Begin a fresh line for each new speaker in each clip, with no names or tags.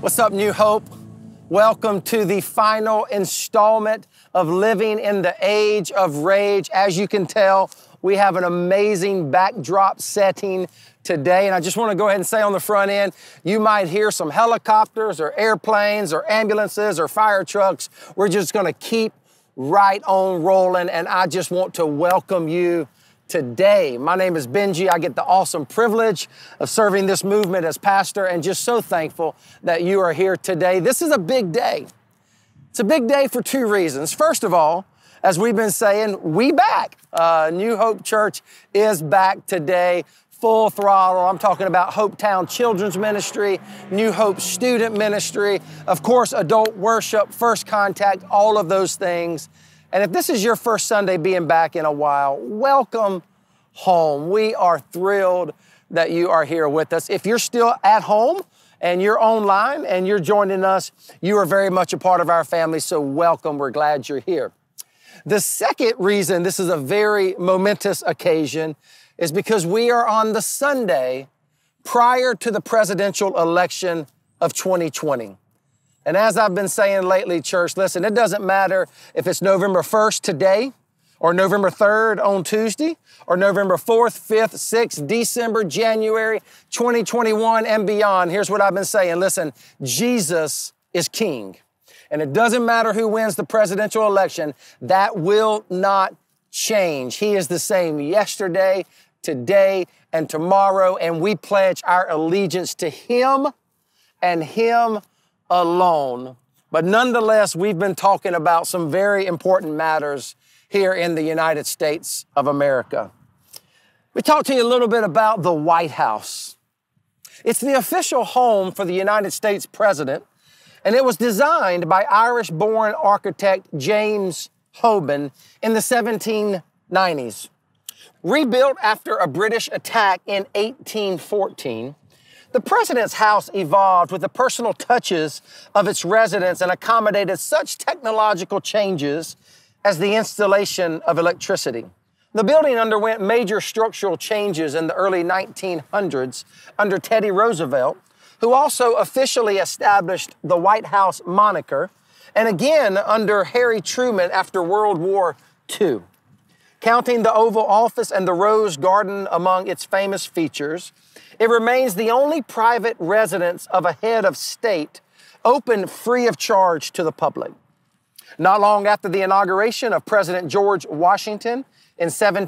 What's up, New Hope? Welcome to the final installment of Living in the Age of Rage. As you can tell, we have an amazing backdrop setting today. And I just want to go ahead and say on the front end, you might hear some helicopters or airplanes or ambulances or fire trucks. We're just going to keep right on rolling. And I just want to welcome you today. My name is Benji. I get the awesome privilege of serving this movement as pastor and just so thankful that you are here today. This is a big day. It's a big day for two reasons. First of all, as we've been saying, we back. New Hope Church is back today, full throttle. I'm talking about Hopetown Children's Ministry, New Hope Student Ministry, of course, adult worship, First Contact, all of those things. And if this is your first Sunday being back in a while, welcome home. We are thrilled that you are here with us. If you're still at home and you're online and you're joining us, you are very much a part of our family, so welcome. We're glad you're here. The second reason this is a very momentous occasion is because we are on the Sunday prior to the presidential election of 2020. And as I've been saying lately, church, listen, it doesn't matter if it's November 1st today, or November 3rd on Tuesday, or November 4th, 5th, 6th, December, January, 2021 and beyond. Here's what I've been saying. Listen, Jesus is King. And it doesn't matter who wins the presidential election, that will not change. He is the same yesterday, today, and tomorrow, and we pledge our allegiance to Him and Him alone. But nonetheless, we've been talking about some very important matters here in the United States of America. We talked to you a little bit about the White House. It's the official home for the United States president, and it was designed by Irish-born architect James Hoban in the 1790s. Rebuilt after a British attack in 1814, the president's house evolved with the personal touches of its residents and accommodated such technological changes as the installation of electricity. The building underwent major structural changes in the early 1900s under Teddy Roosevelt, who also officially established the White House moniker, and again under Harry Truman after World War II. Counting the Oval Office and the Rose Garden among its famous features, it remains the only private residence of a head of state open free of charge to the public. Not long after the inauguration of President George Washington in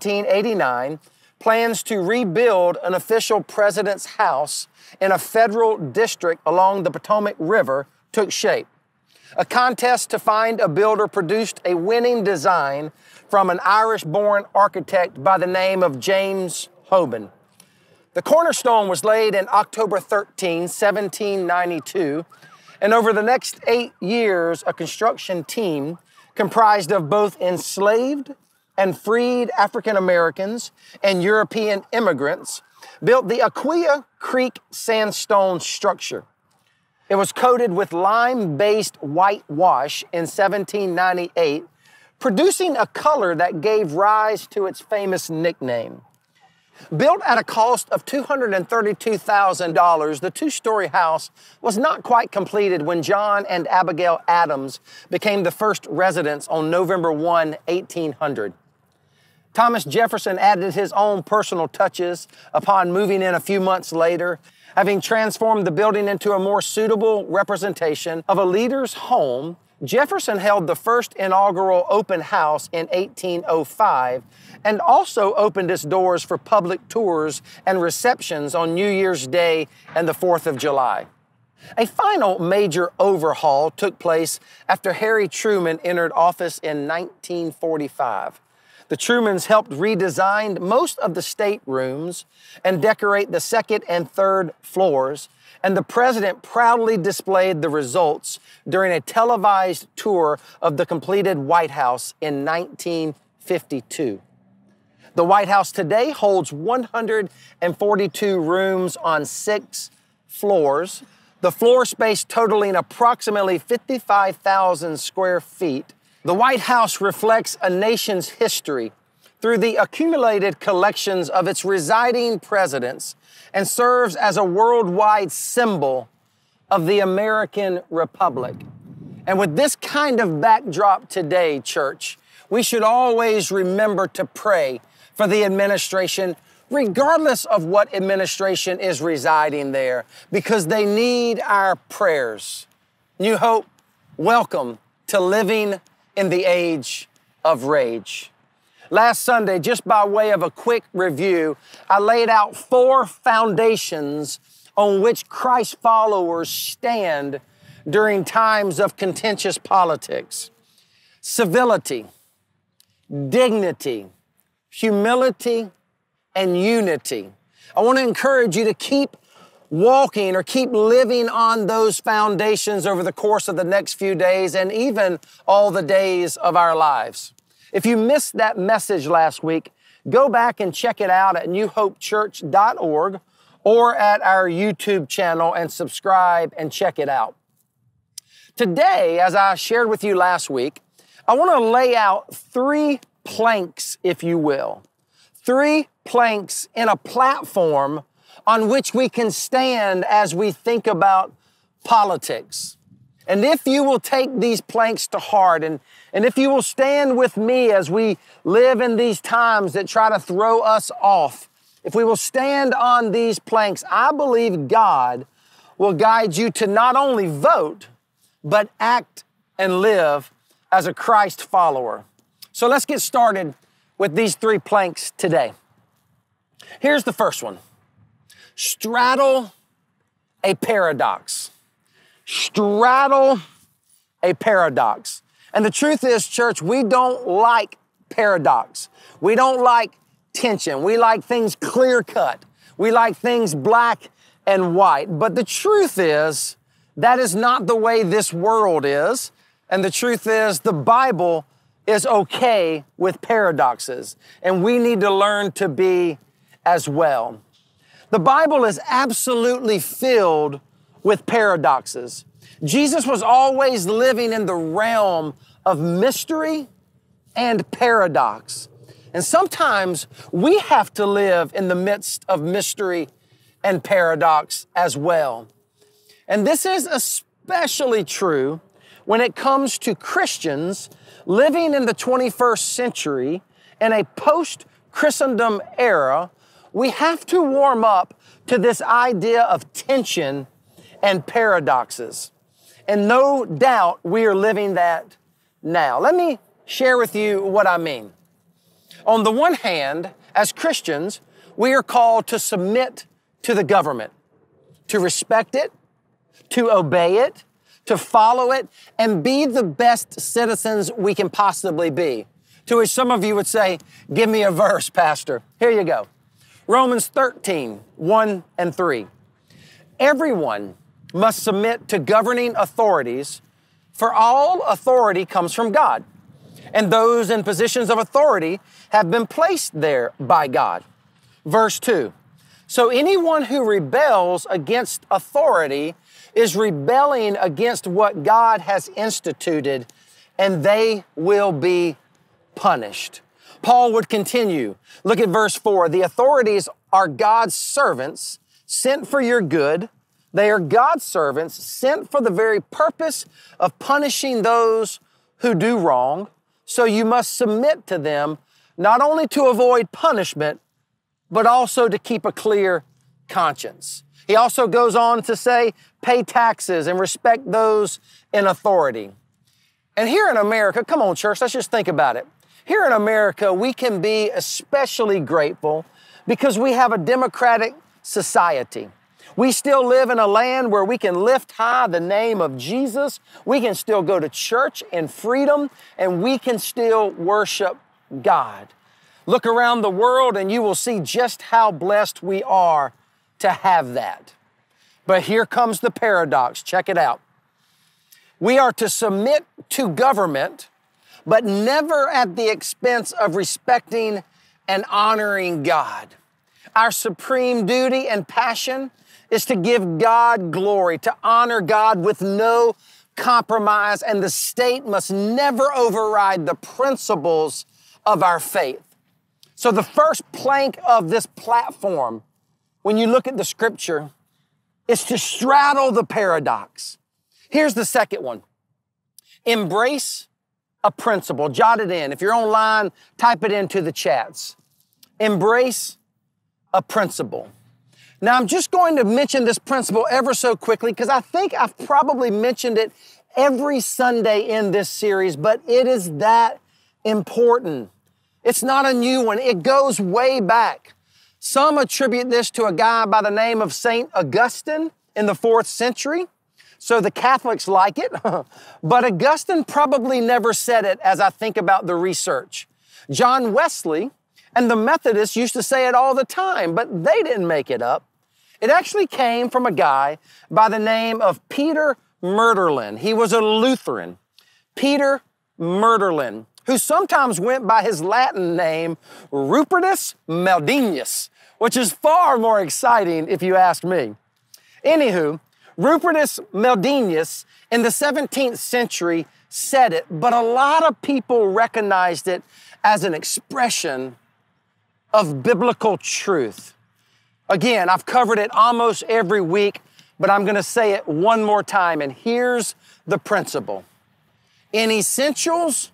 1789, plans to rebuild an official president's house in a federal district along the Potomac River took shape. A contest to find a builder produced a winning design from an Irish-born architect by the name of James Hoban. The cornerstone was laid in October 13, 1792, and over the next 8 years, a construction team comprised of both enslaved and freed African Americans and European immigrants built the Aquia Creek sandstone structure. It was coated with lime-based whitewash in 1798, producing a color that gave rise to its famous nickname. Built at a cost of $232,000, the two-story house was not quite completed when John and Abigail Adams became the first residents on November 1, 1800. Thomas Jefferson added his own personal touches upon moving in a few months later, having transformed the building into a more suitable representation of a leader's home. Jefferson held the first inaugural open house in 1805 and also opened its doors for public tours and receptions on New Year's Day and the 4th of July. A final major overhaul took place after Harry Truman entered office in 1945. The Trumans helped redesign most of the staterooms and decorate the second and third floors, and the president proudly displayed the results during a televised tour of the completed White House in 1952. The White House today holds 142 rooms on 6 floors, the floor space totaling approximately 55,000 square feet. The White House reflects a nation's history through the accumulated collections of its residing presidents and serves as a worldwide symbol of the American Republic. And with this kind of backdrop today, church, we should always remember to pray for the administration, regardless of what administration is residing there, because they need our prayers. New Hope, welcome to living in the age of rage. Last Sunday, just by way of a quick review, I laid out 4 foundations on which Christ followers stand during times of contentious politics: civility, dignity, humility, and unity. I want to encourage you to keep walking or keep living on those foundations over the course of the next few days and even all the days of our lives. If you missed that message last week, go back and check it out at newhopechurch.org or at our YouTube channel and subscribe and check it out. Today, as I shared with you last week, I want to lay out 3 planks, if you will. 3 planks in a platform on which we can stand as we think about politics. And if you will take these planks to heart and if you will stand with me as we live in these times that try to throw us off, if we will stand on these planks, I believe God will guide you to not only vote, but act and live as a Christ follower. So let's get started with these 3 planks today. Here's the first one. Straddle a paradox. Straddle a paradox. And the truth is, church, we don't like paradox. We don't like tension. We like things clear cut. We like things black and white. But the truth is, that is not the way this world is. And the truth is, the Bible is okay with paradoxes. And we need to learn to be as well. The Bible is absolutely filled with paradoxes. Jesus was always living in the realm of mystery and paradox. And sometimes we have to live in the midst of mystery and paradox as well. And this is especially true when it comes to Christians living in the 21st century in a post-Christendom era. We have to warm up to this idea of tension and paradoxes. And no doubt we are living that now. Let me share with you what I mean. On the one hand, as Christians, we are called to submit to the government, to respect it, to obey it, to follow it, and be the best citizens we can possibly be. To which some of you would say, give me a verse, Pastor. Here you go. Romans 13, 1 and 3. Everyone must submit to governing authorities, for all authority comes from God, and those in positions of authority have been placed there by God. Verse 2. So anyone who rebels against authority is rebelling against what God has instituted, and they will be punished. Paul would continue. Look at verse 4. The authorities are God's servants sent for your good. They are God's servants sent for the very purpose of punishing those who do wrong. So you must submit to them, not only to avoid punishment, but also to keep a clear conscience. He also goes on to say, pay taxes and respect those in authority. And here in America, come on, church, let's just think about it. Here in America, we can be especially grateful because we have a democratic society. We still live in a land where we can lift high the name of Jesus. We can still go to church in freedom, and we can still worship God. Look around the world and you will see just how blessed we are to have that. But here comes the paradox. Check it out. We are to submit to government, but never at the expense of respecting and honoring God. Our supreme duty and passion is to give God glory, to honor God with no compromise, and the state must never override the principles of our faith. So the first plank of this platform, when you look at the scripture, It's to straddle the paradox. Here's the second one. Embrace a principle. Jot it in. If you're online, type it into the chats. Embrace a principle. Now, I'm just going to mention this principle ever so quickly because I think I've probably mentioned it every Sunday in this series, but it is that important. It's not a new one. It goes way back. Some attribute this to a guy by the name of St. Augustine in the 4th century. So the Catholics like it, but Augustine probably never said it as I think about the research. John Wesley and the Methodists used to say it all the time, but they didn't make it up. It actually came from a guy by the name of Peter Murderlin. He was a Lutheran. Peter Murderlin, who sometimes went by his Latin name, Rupertus Maldinius, which is far more exciting if you ask me. Anywho, Rupertus Maldinius in the 17th century said it, but a lot of people recognized it as an expression of biblical truth. Again, I've covered it almost every week, but I'm going to say it one more time, and here's the principle. In essentials,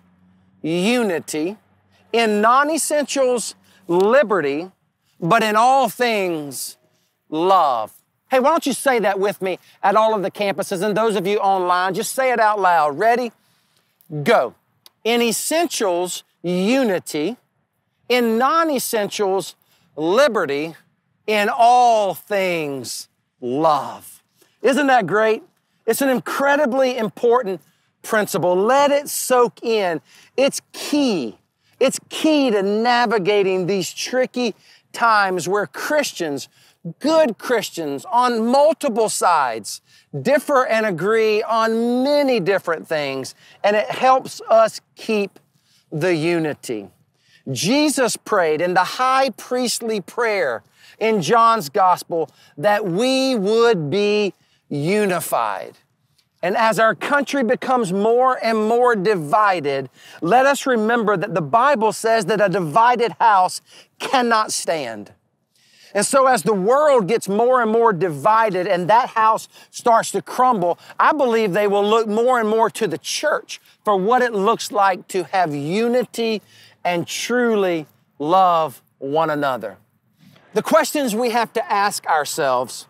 unity. In non-essentials, liberty. But in all things, love. Hey, why don't you say that with me at all of the campuses, and those of you online, just say it out loud. Ready? Go. In essentials, unity. In non-essentials, liberty. In all things, love. Isn't that great? It's an incredibly important principle. Let it soak in. It's key. It's key to navigating these tricky times where Christians, good Christians on multiple sides, differ and agree on many different things, and it helps us keep the unity. Jesus prayed in the high priestly prayer in John's gospel that we would be unified. And as our country becomes more and more divided, let us remember that the Bible says that a divided house cannot stand. And so as the world gets more and more divided and that house starts to crumble, I believe they will look more and more to the church for what it looks like to have unity and truly love one another. The questions we have to ask ourselves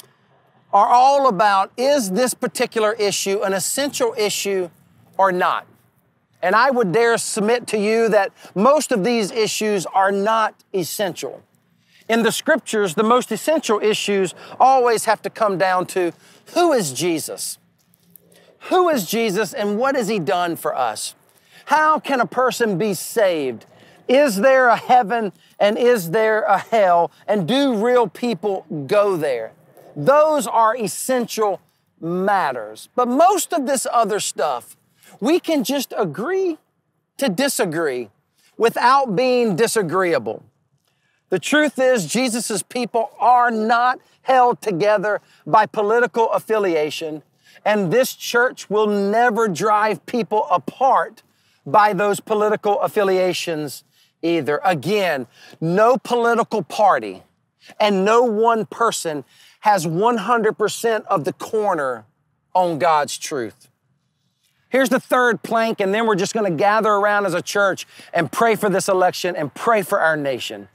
are all about, is this particular issue an essential issue or not? And I would dare submit to you that most of these issues are not essential. In the scriptures, the most essential issues always have to come down to, who is Jesus? Who is Jesus and what has He done for us? How can a person be saved? Is there a heaven and is there a hell? And do real people go there? Those are essential matters. But most of this other stuff, we can just agree to disagree without being disagreeable. The truth is, Jesus' people are not held together by political affiliation, and this church will never drive people apart by those political affiliations either. Again, no political party and no one person has 100% of the corner on God's truth. Here's the third plank, and then we're just going to gather around as a church and pray for this election and pray for our nation.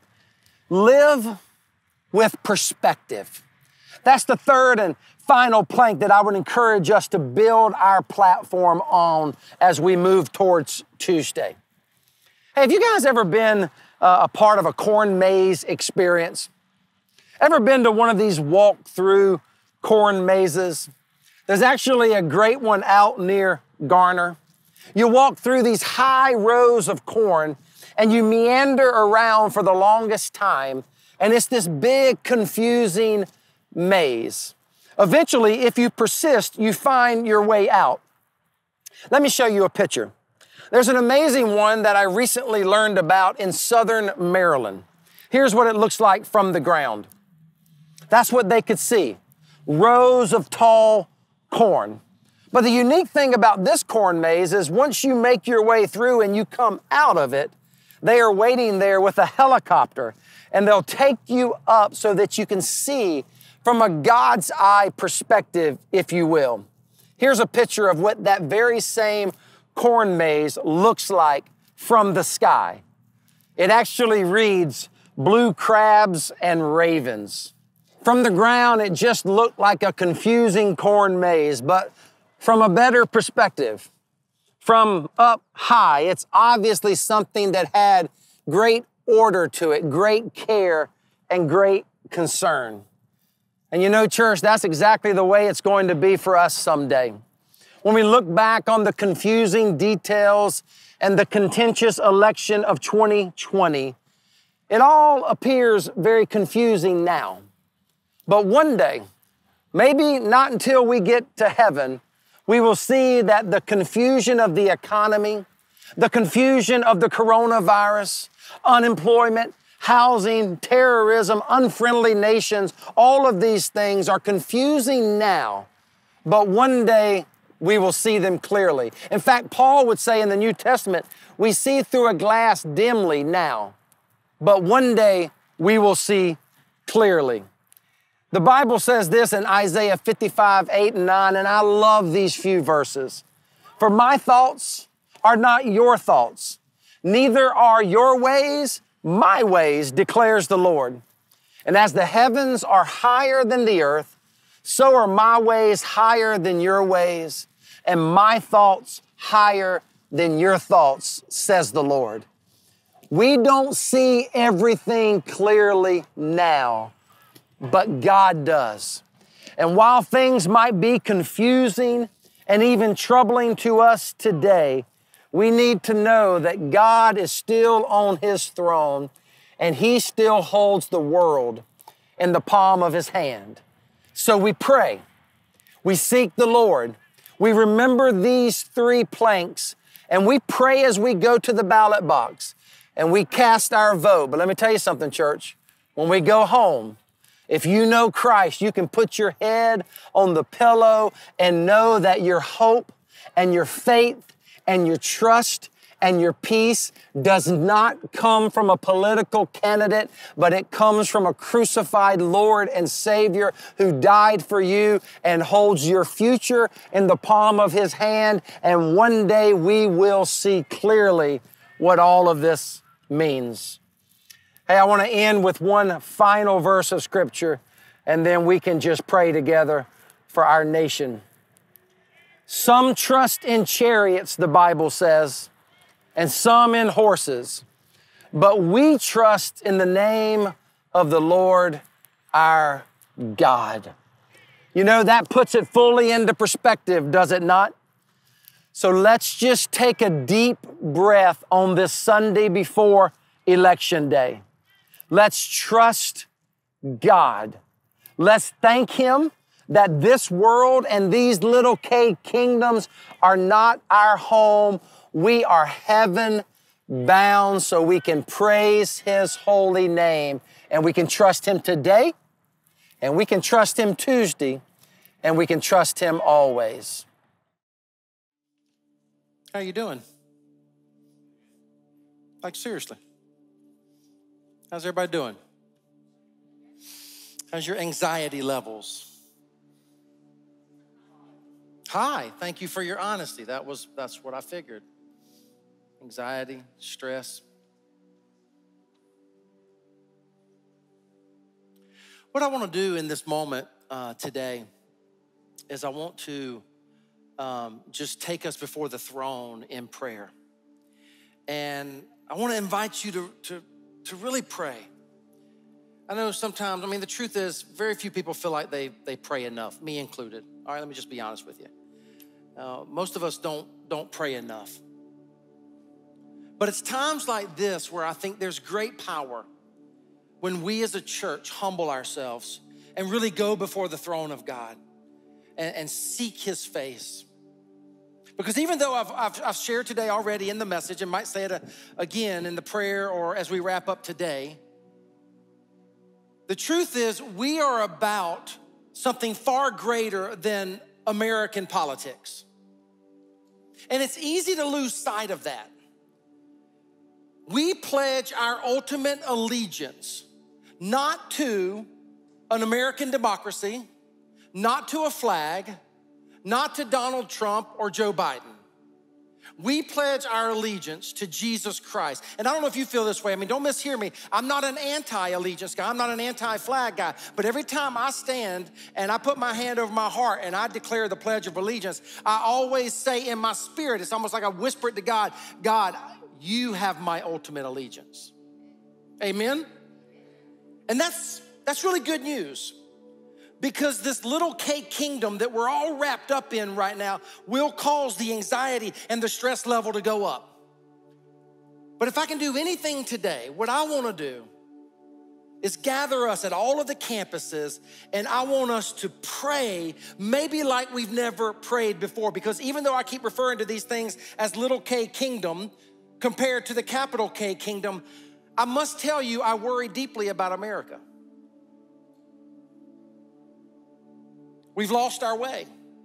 Live with perspective. That's the third and final plank that I would encourage us to build our platform on as we move towards Tuesday. Hey, have you guys ever been a part of a corn maze experience? Ever been to one of these walk-through corn mazes? There's actually a great one out near Garner. You walk through these high rows of corn and you meander around for the longest time, and it's this big, confusing maze. Eventually, if you persist, you find your way out. Let me show you a picture. There's an amazing one that I recently learned about in southern Maryland. Here's what it looks like from the ground. That's what they could see, rows of tall corn. But the unique thing about this corn maze is once you make your way through and you come out of it, they are waiting there with a helicopter, and they'll take you up so that you can see from a God's eye perspective, if you will. Here's a picture of what that very same corn maze looks like from the sky. It actually reads, blue crabs and ravens. From the ground, it just looked like a confusing corn maze, but from a better perspective, from up high, it's obviously something that had great order to it, great care, and great concern. And you know, church, that's exactly the way it's going to be for us someday. When we look back on the confusing details and the contentious election of 2020, it all appears very confusing now. But one day, maybe not until we get to heaven, we will see that the confusion of the economy, the confusion of the coronavirus, unemployment, housing, terrorism, unfriendly nations, all of these things are confusing now, but one day we will see them clearly. In fact, Paul would say in the New Testament, we see through a glass dimly now, but one day we will see clearly. The Bible says this in Isaiah 55, 8 and 9, and I love these few verses. For my thoughts are not your thoughts, neither are your ways my ways, declares the Lord. And as the heavens are higher than the earth, so are my ways higher than your ways, and my thoughts higher than your thoughts, says the Lord. We don't see everything clearly now, but God does. And while things might be confusing and even troubling to us today, we need to know that God is still on His throne and He still holds the world in the palm of His hand. So we pray, we seek the Lord, we remember these 3 planks, and we pray as we go to the ballot box and we cast our vote. But let me tell you something, church. When we go home, if you know Christ, you can put your head on the pillow and know that your hope and your faith and your trust and your peace does not come from a political candidate, but it comes from a crucified Lord and Savior who died for you and holds your future in the palm of His hand. And one day we will see clearly what all of this means. Hey, I want to end with one final verse of Scripture, and then we can just pray together for our nation. Some trust in chariots, the Bible says, and some in horses, but we trust in the name of the Lord our God. You know, that puts it fully into perspective, does it not? So let's just take a deep breath on this Sunday before Election Day. Let's trust God. Let's thank Him that this world and these little K kingdoms are not our home. We are heaven bound so we can praise His holy name. And we can trust Him today, and we can trust Him Tuesday, and we can trust Him always. How you doing? Like seriously. How's everybody doing? How's your anxiety levels? High. Thank you for your honesty. That's what I figured. Anxiety, stress. What I want to do in this moment today is I want to just take us before the throne in prayer. And I want to invite you to really pray. I know sometimes, the truth is very few people feel like they pray enough, me included. All right, let me just be honest with you. Most of us don't pray enough. But it's times like this where I think there's great power when we as a church humble ourselves and really go before the throne of God and seek His face. Because even though I've shared today already in the message and might say it again in the prayer or as we wrap up today, the truth is we are about something far greater than American politics. And it's easy to lose sight of that. We pledge our ultimate allegiance not to an American democracy, not to a flag, not to Donald Trump or Joe Biden. We pledge our allegiance to Jesus Christ. And I don't know if you feel this way. I mean, don't mishear me. I'm not an anti-allegiance guy. I'm not an anti-flag guy. But every time I stand and I put my hand over my heart and I declare the Pledge of Allegiance, I always say in my spirit, it's almost like I whisper it to God, God, you have my ultimate allegiance. Amen? And that's really good news. Because this little K kingdom that we're all wrapped up in right now will cause the anxiety and the stress level to go up. But if I can do anything today, what I want to do is gather us at all of the campuses, and I want us to pray maybe like we've never prayed before. Because even though I keep referring to these things as little K kingdom compared to the capital K kingdom, I must tell you I worry deeply about America. We've lost our way.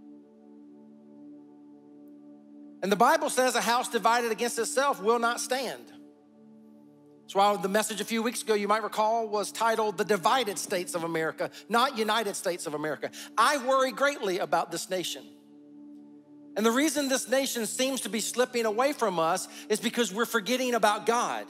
And the Bible says a house divided against itself will not stand. That's why the message a few weeks ago, you might recall, was titled The Divided States of America, not United States of America. I worry greatly about this nation. And the reason this nation seems to be slipping away from us is because we're forgetting about God.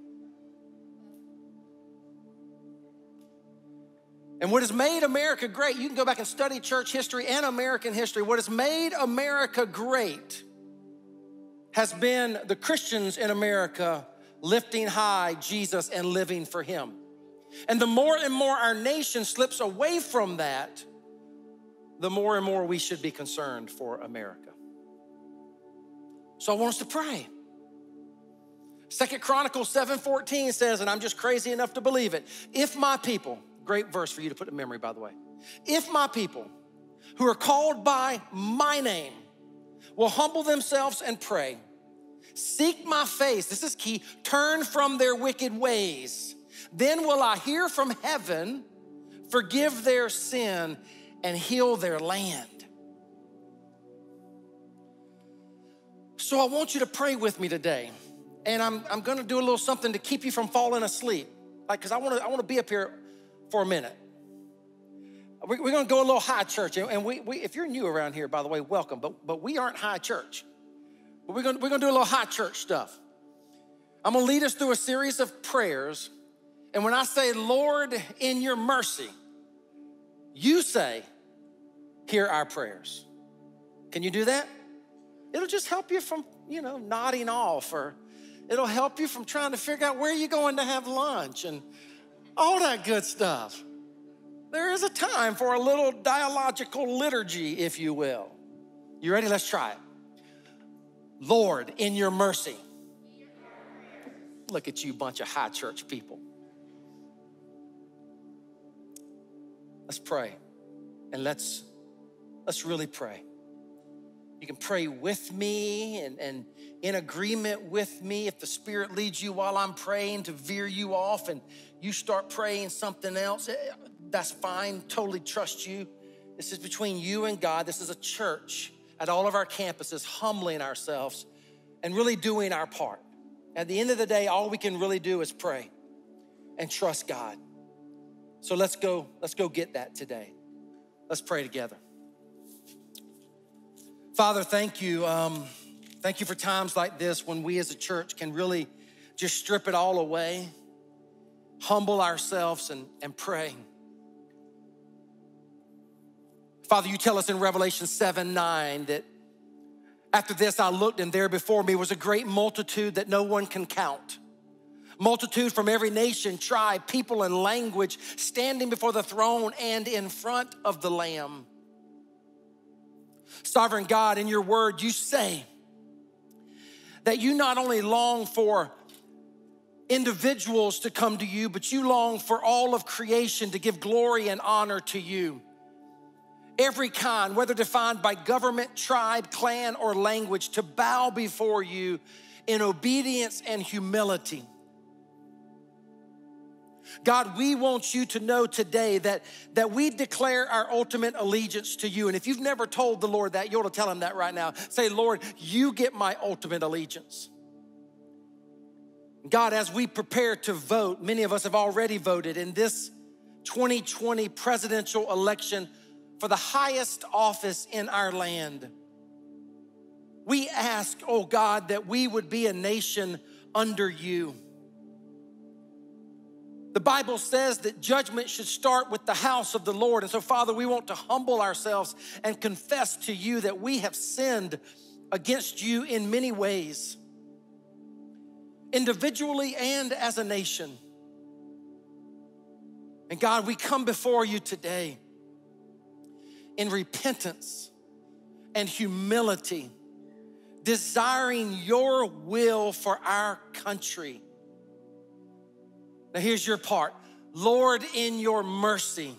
And what has made America great, you can go back and study church history and American history. What has made America great has been the Christians in America lifting high Jesus and living for him. And the more and more our nation slips away from that, the more and more we should be concerned for America. So I want us to pray. 2 Chronicles 7:14 says, and I'm just crazy enough to believe it, if my people, great verse for you to put in memory, by the way. If my people who are called by my name will humble themselves and pray, seek my face, this is key, turn from their wicked ways, then will I hear from heaven, forgive their sin, and heal their land. So I want you to pray with me today. And I'm gonna do a little something to keep you from falling asleep. Because I wanna be up here for a minute. We're gonna go a little high church, and we if you're new around here, by the way, welcome. But we aren't high church. But we're gonna do a little high church stuff. I'm gonna lead us through a series of prayers, and when I say, Lord, in your mercy, you say, hear our prayers. Can you do that? It'll just help you from, nodding off, or it'll help you from trying to figure out where you're going to have lunch and all that good stuff. There is a time for a little dialogical liturgy, if you will. You ready? Let's try it. Lord, in your mercy. Look at you, bunch of high church people. Let's pray, and let's really pray. You can pray with me and in agreement with me. If the Spirit leads you while I'm praying to veer you off and you start praying something else, that's fine, totally trust you. This is between you and God. This is a church at all of our campuses, humbling ourselves and really doing our part. At the end of the day, all we can really do is pray and trust God. So let's go get that today. Let's pray together. Father, thank you. Thank you for times like this when we as a church can really just strip it all away, humble ourselves and pray. Father, you tell us in Revelation 7:9 that after this I looked, and there before me was a great multitude that no one can count. Multitude from every nation, tribe, people, and language standing before the throne and in front of the Lamb. Sovereign God, in your word, you say that you not only long for individuals to come to you, but you long for all of creation to give glory and honor to you. Every kind, whether defined by government, tribe, clan, or language, to bow before you in obedience and humility. God, we want you to know today that we declare our ultimate allegiance to you. And if you've never told the Lord that, you ought to tell him that right now. Say, Lord, you get my ultimate allegiance. God, as we prepare to vote, many of us have already voted, and this 2020 presidential election for the highest office in our land. We ask, oh God, that we would be a nation under you. The Bible says that judgment should start with the house of the Lord. And so, Father, we want to humble ourselves and confess to you that we have sinned against you in many ways, individually and as a nation. And God, we come before you today in repentance and humility, desiring your will for our country. Now here's your part. Lord, in your mercy.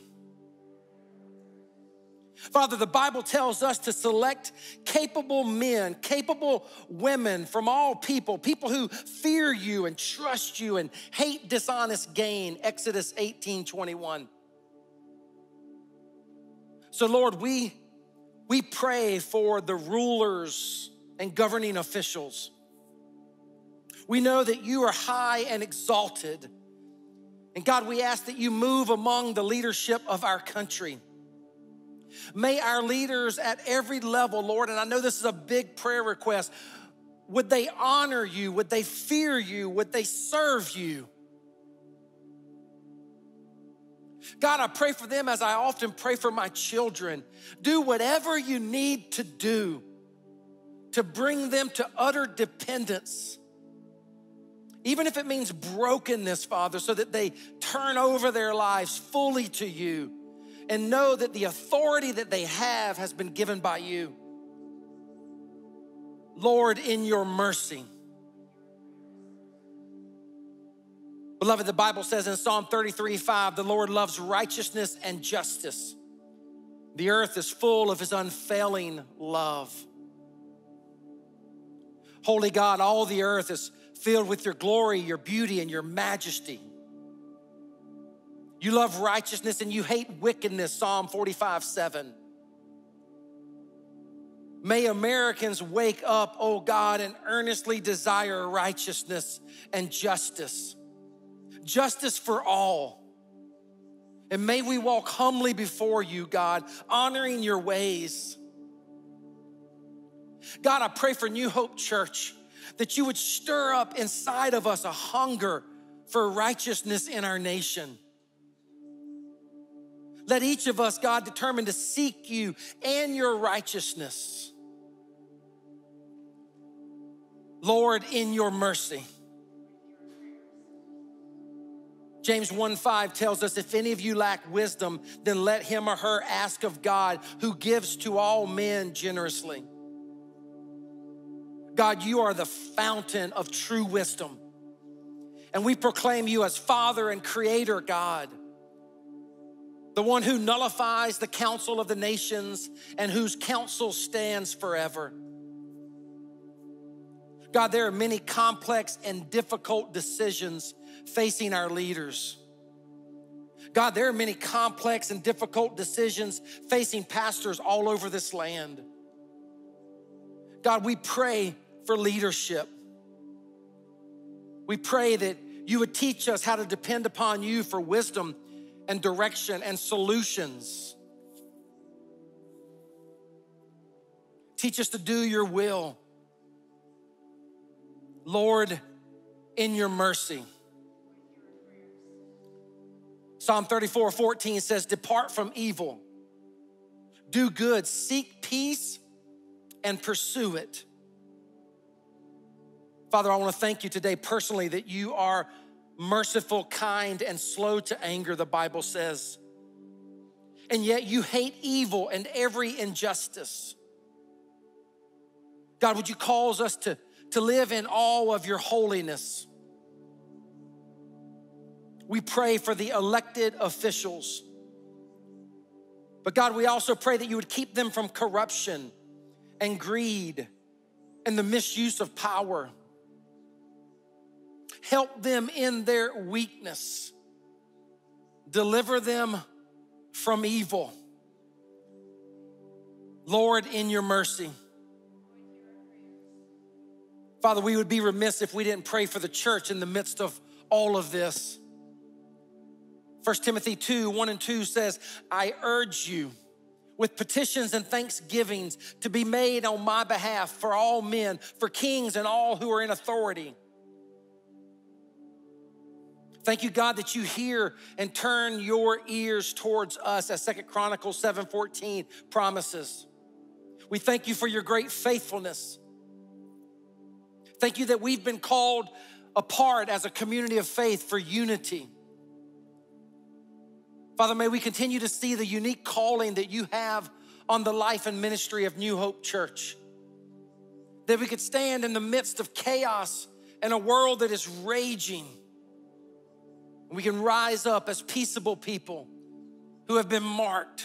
Father, the Bible tells us to select capable men, capable women from all people, people who fear you and trust you and hate dishonest gain, Exodus 18:21. So Lord, we pray for the rulers and governing officials. We know that you are high and exalted. And God, we ask that you move among the leadership of our country. May our leaders at every level, Lord, and I know this is a big prayer request, would they honor you? Would they fear you? Would they serve you? God, I pray for them as I often pray for my children. Do whatever you need to do to bring them to utter dependence, even if it means brokenness, Father, so that they turn over their lives fully to you and know that the authority that they have has been given by you. Lord, in your mercy. Beloved, the Bible says in Psalm 33:5, the Lord loves righteousness and justice. The earth is full of his unfailing love. Holy God, all the earth is filled with your glory, your beauty, and your majesty. You love righteousness and you hate wickedness, Psalm 45:7. May Americans wake up, oh God, and earnestly desire righteousness and justice. Justice for all. And may we walk humbly before you, God, honoring your ways. God, I pray for New Hope Church, that you would stir up inside of us a hunger for righteousness in our nation. Let each of us, God, determine to seek you and your righteousness. Lord, in your mercy. James 1:5 tells us, if any of you lack wisdom, then let him or her ask of God, who gives to all men generously. God, you are the fountain of true wisdom. And we proclaim you as Father and Creator God, the one who nullifies the counsel of the nations and whose counsel stands forever. God, there are many complex and difficult decisions facing our leaders. God, there are many complex and difficult decisions facing pastors all over this land. God, we pray for leadership. We pray that you would teach us how to depend upon you for wisdom and direction and solutions. Teach us to do your will. Lord, in your mercy. Psalm 34:14 says, depart from evil, do good, seek peace, and pursue it. Father, I want to thank you today personally that you are merciful, kind, and slow to anger, the Bible says. And yet you hate evil and every injustice. God, would you cause us to live in awe of your holiness? We pray for the elected officials. But God, we also pray that you would keep them from corruption and greed and the misuse of power. Help them in their weakness. Deliver them from evil. Lord, in your mercy. Father, we would be remiss if we didn't pray for the church in the midst of all of this.
1 Timothy 2, 1 and 2 says, I urge you with petitions and thanksgivings to be made on my behalf for all men, for kings and all who are in authority. Thank you, God, that you hear and turn your ears towards us, as 2 Chronicles 7:14 promises. We thank you for your great faithfulness. Thank you that we've been called apart as a community of faith for unity. Father, may we continue to see the unique calling that you have on the life and ministry of New Hope Church. That we could stand in the midst of chaos and a world that is raging. We can rise up as peaceable people who have been marked,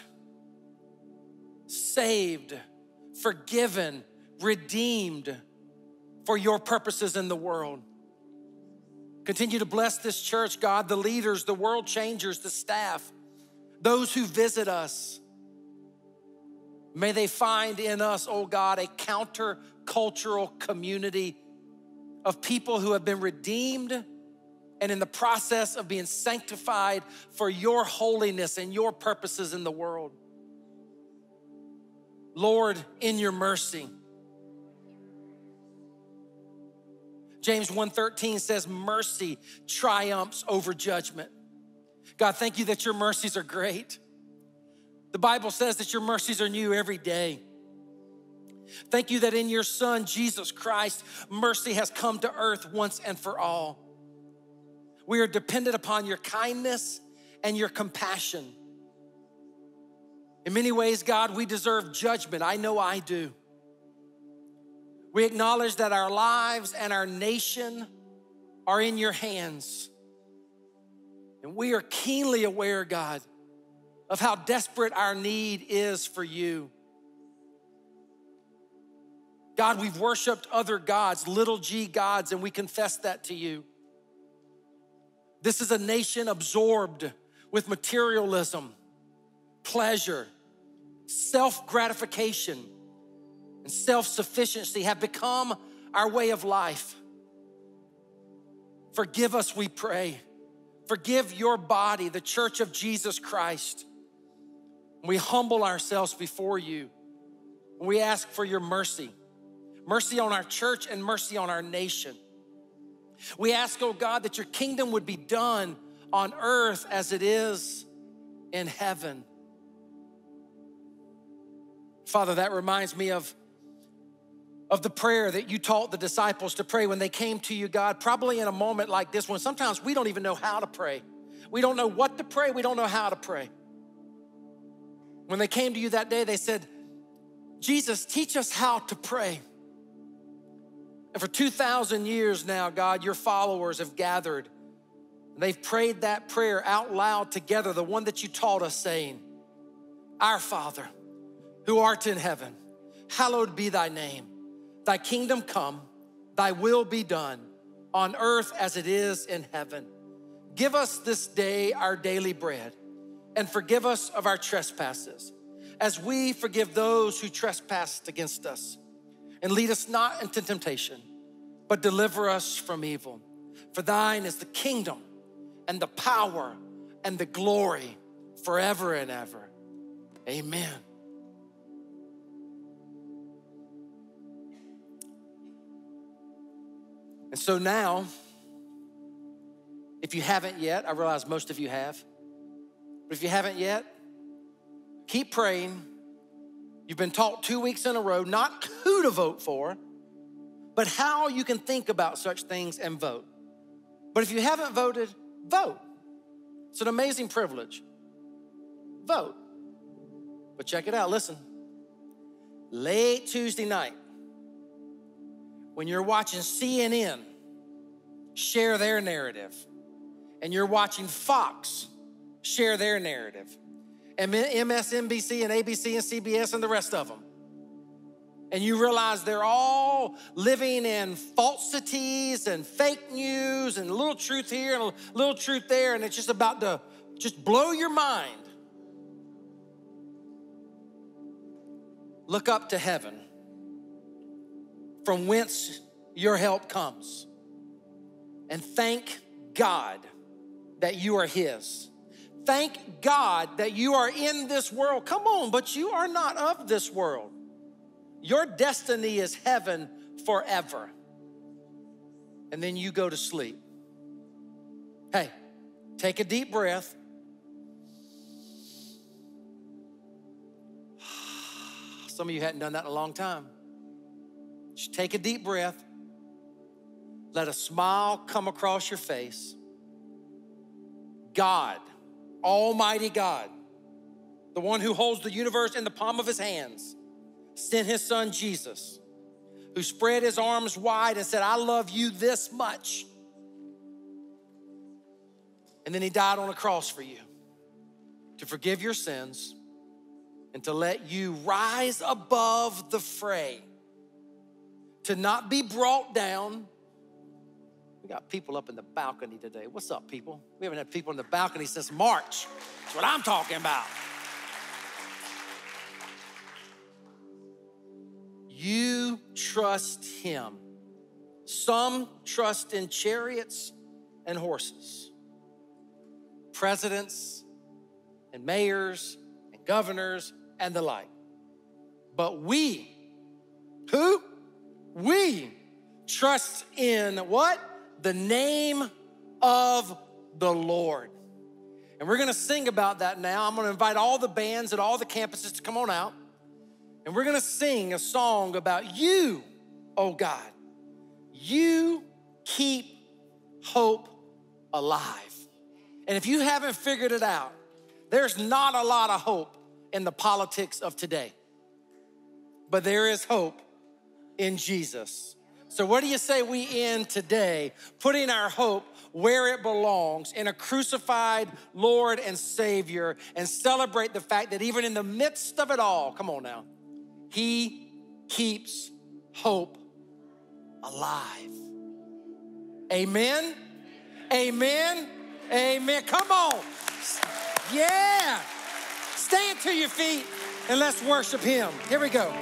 saved, forgiven, redeemed for your purposes in the world. Continue to bless this church, God, the leaders, the world changers, the staff, those who visit us. May they find in us, oh God, a counter-cultural community of people who have been redeemed and in the process of being sanctified for your holiness and your purposes in the world. Lord, in your mercy. James 1:13 says, mercy triumphs over judgment. God, thank you that your mercies are great. The Bible says that your mercies are new every day. Thank you that in your Son, Jesus Christ, mercy has come to earth once and for all. We are dependent upon your kindness and your compassion. In many ways, God, we deserve judgment. I know I do. We acknowledge that our lives and our nation are in your hands. And we are keenly aware, God, of how desperate our need is for you. God, we've worshiped other gods, little g gods, and we confess that to you. This is a nation absorbed with materialism, pleasure, self-gratification, and self-sufficiency have become our way of life. Forgive us, we pray. Forgive your body, the church of Jesus Christ. We humble ourselves before you. We ask for your mercy. Mercy on our church and mercy on our nation. We ask, oh God, that your kingdom would be done on earth as it is in heaven. Father, that reminds me of the prayer that you taught the disciples to pray when they came to you, God, probably in a moment like this one. Sometimes we don't even know how to pray. We don't know what to pray. We don't know how to pray. When they came to you that day, they said, Jesus, teach us how to pray. And for 2,000 years now, God, your followers have gathered. They've prayed that prayer out loud together, the one that you taught us, saying, Our Father, who art in heaven, hallowed be thy name. Thy kingdom come, thy will be done on earth as it is in heaven. Give us this day our daily bread, and forgive us of our trespasses, as we forgive those who trespass against us. And lead us not into temptation, but deliver us from evil. For thine is the kingdom and the power and the glory forever and ever. Amen. And so now, if you haven't yet, I realize most of you have, but if you haven't yet, keep praying. You've been taught 2 weeks in a row, not who to vote for, but how you can think about such things and vote. But if you haven't voted, vote. It's an amazing privilege. Vote. But check it out, listen. Late Tuesday night, when you're watching CNN share their narrative, and you're watching Fox share their narrative, and MSNBC and ABC and CBS and the rest of them, and you realize they're all living in falsities and fake news and a little truth here and a little truth there, and it's just about to just blow your mind. Look up to heaven, from whence your help comes, and thank God that you are his. Thank God that you are in this world. Come on, but you are not of this world. Your destiny is heaven forever. And then you go to sleep. Hey, take a deep breath. Some of you hadn't done that in a long time. Just take a deep breath. Let a smile come across your face. God, Almighty God, the one who holds the universe in the palm of his hands, sent his son Jesus, who spread his arms wide and said, I love you this much. And then he died on a cross for you to forgive your sins and to let you rise above the fray, to not be brought down. We got people up in the balcony today. What's up, people? We haven't had people in the balcony since March. That's what I'm talking about. You trust him. Some trust in chariots and horses, presidents and mayors and governors and the like. But we, who? We trust in what? The name of the Lord. And we're gonna sing about that now. I'm gonna invite all the bands at all the campuses to come on out. And we're gonna sing a song about you, oh God. You keep hope alive. And if you haven't figured it out, there's not a lot of hope in the politics of today. But there is hope in Jesus. So what do you say we end today putting our hope where it belongs, in a crucified Lord and Savior, and celebrate the fact that even in the midst of it all, come on now, he keeps hope alive. Amen, amen, amen. Come on. Yeah. Stand to your feet and let's worship him. Here we go.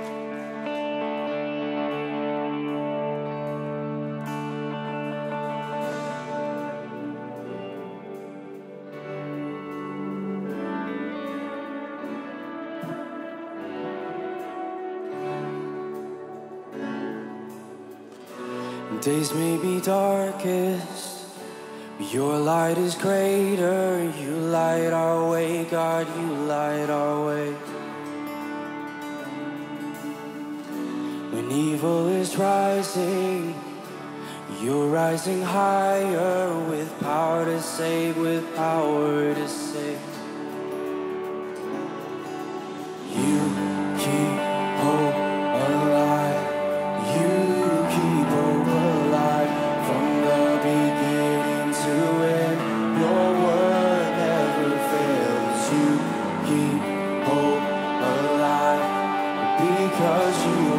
Days may be darkest, but your light is greater. You light our way, God, you light our way. When evil is rising, you're rising higher, with power to save, with power to save. You keep hope alive. You keep hope alive from the beginning to end. Your word never fails. You keep hope alive because you